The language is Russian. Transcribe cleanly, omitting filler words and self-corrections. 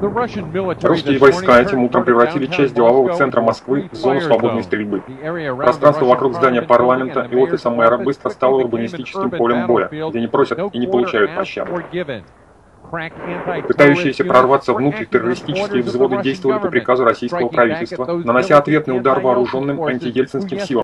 Русские войска этим утром превратили часть делового центра Москвы в зону свободной стрельбы. Пространство вокруг здания парламента и офиса мэра быстро стало урбанистическим полем боя, где не просят и не получают пощады. Пытающиеся прорваться внутрь террористические взводы действовали по приказу российского правительства, нанося ответный удар вооруженным антиельцинским силам.